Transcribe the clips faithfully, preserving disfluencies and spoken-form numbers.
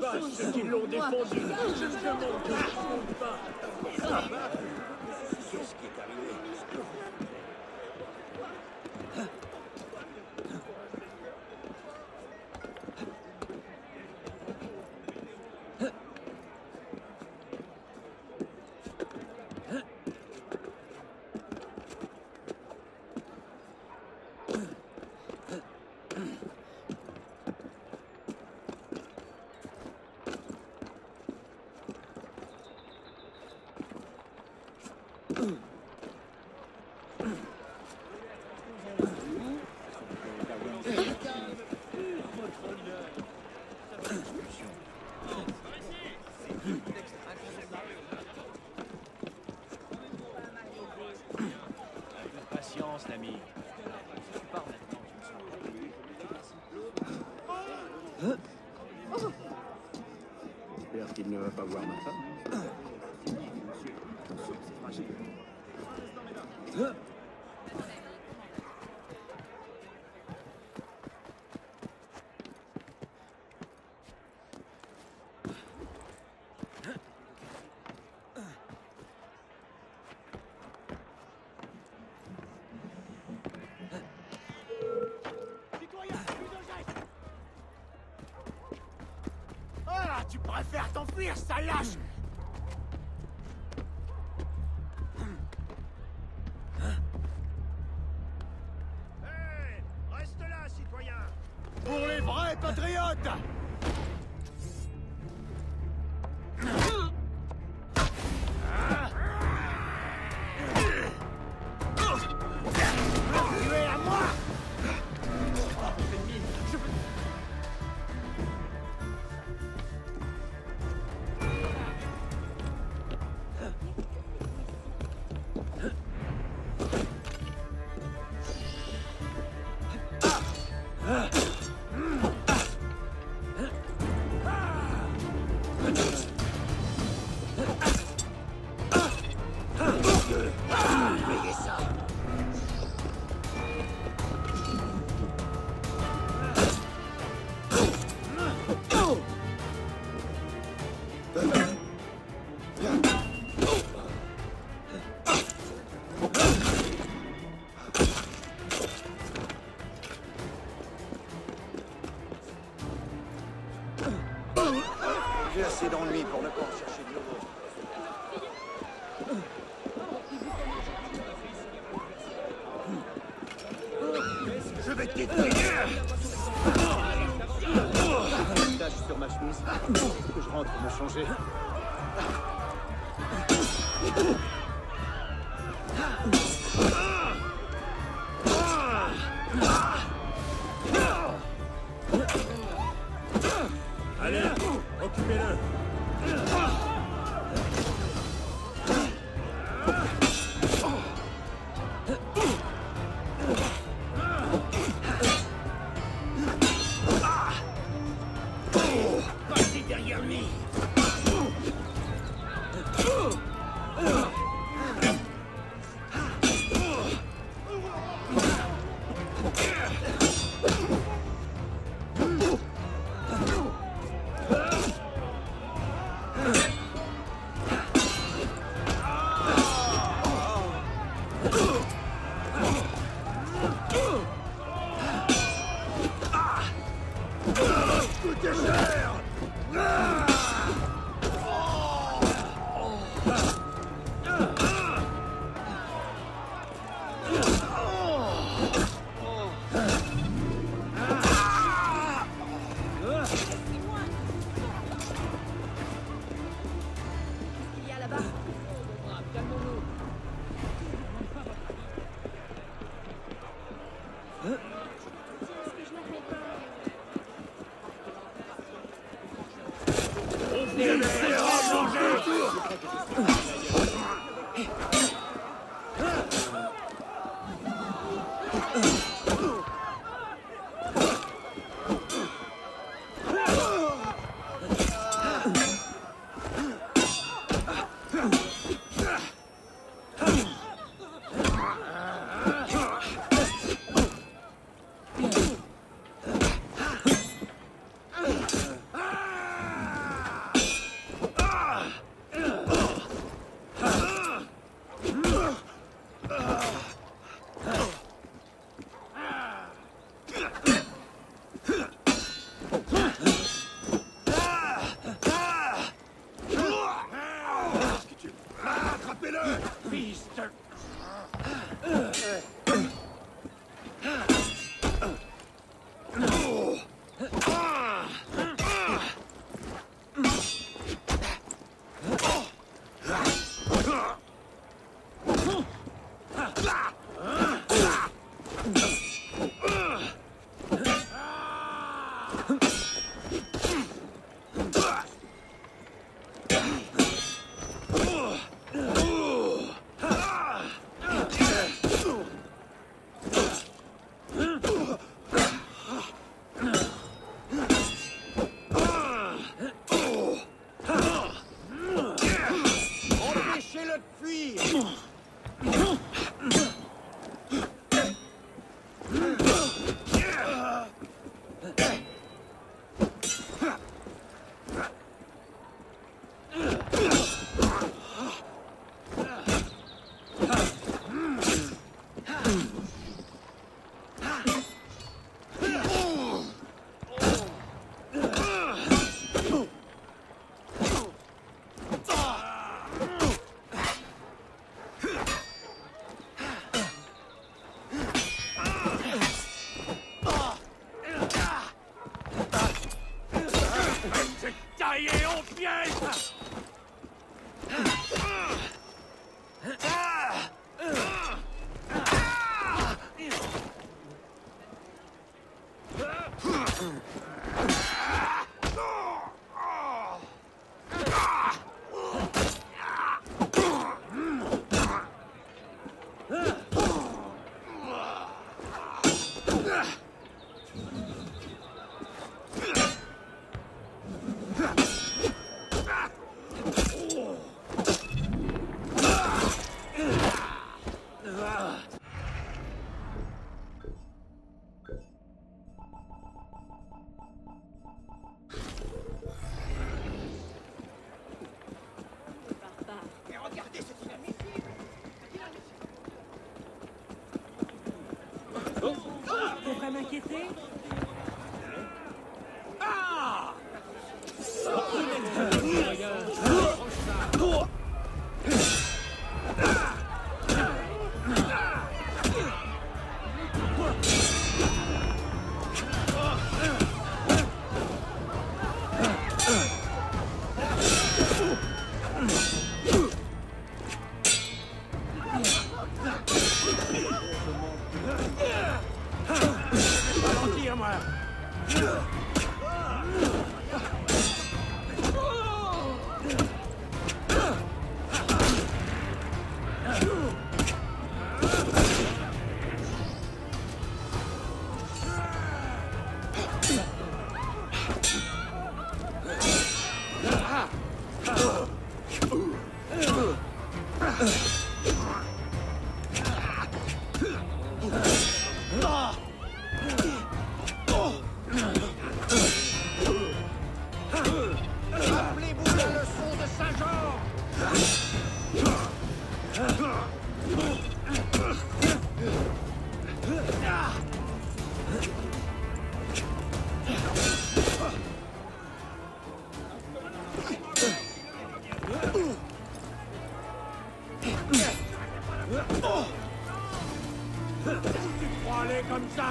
pas ceux qui l'ont défendu. Je me demande que je ne compte pas. Qu'est-ce qui est arrivé? Patience, l'ami. Tu pars maintenant, tu me sens. J'espère qu'il ne va pas voir ma femme. Ah, tu préfères t'enfuir, sale lâche! Hey, reste là, citoyen! Pour les vrais patriotes! Tu es à moi! J'ai assez d'ennuis pour ne pas en chercher de nouveau. Je vais te détruire! Une tache sur ma chemise. Faut que je rentre me changer. Allez, occupez-le. Passez derrière lui! Coûtez cher! Il y a là-bas. Calmons-nous. piège! Devrais m'inquiéter? Ah! Rappelez-vous la leçon de Saint-Jean! Tu crois aller comme ça?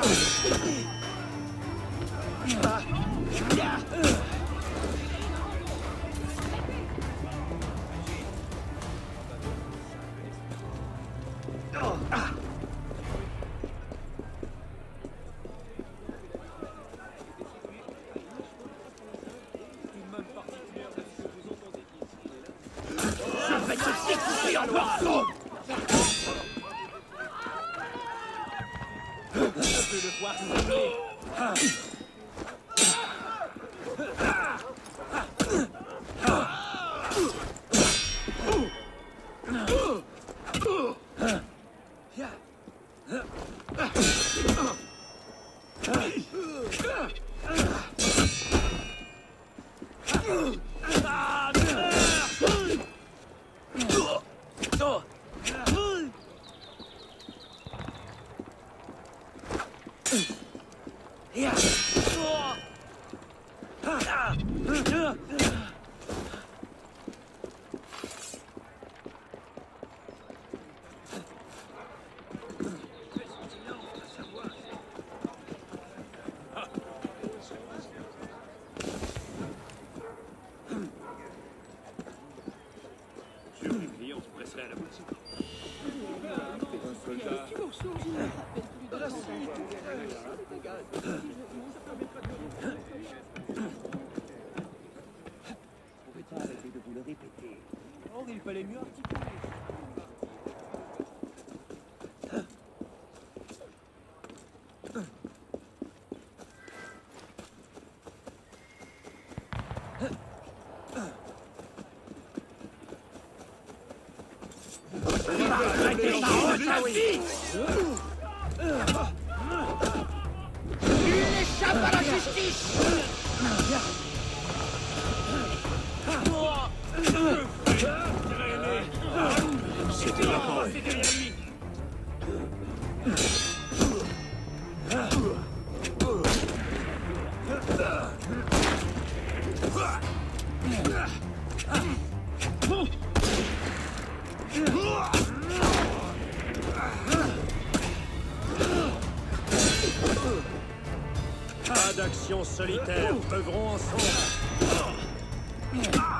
Je vais te découper en morceaux! Je peux le voir sangler. Oh, il fallait mieux articuler. Il échappe à la justice! C'était la parole. Pas d'action solitaire, œuvrons ensemble.